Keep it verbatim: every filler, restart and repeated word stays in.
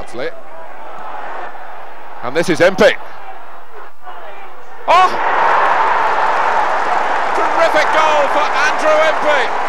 hopefully. And this is Impey. Oh! Terrific goal for Andrew Impey.